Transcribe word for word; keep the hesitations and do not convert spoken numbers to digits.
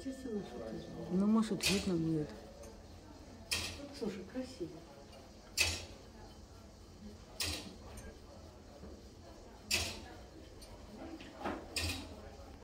Честно, что-то. Ну, может, видно мне это. Слушай, красиво.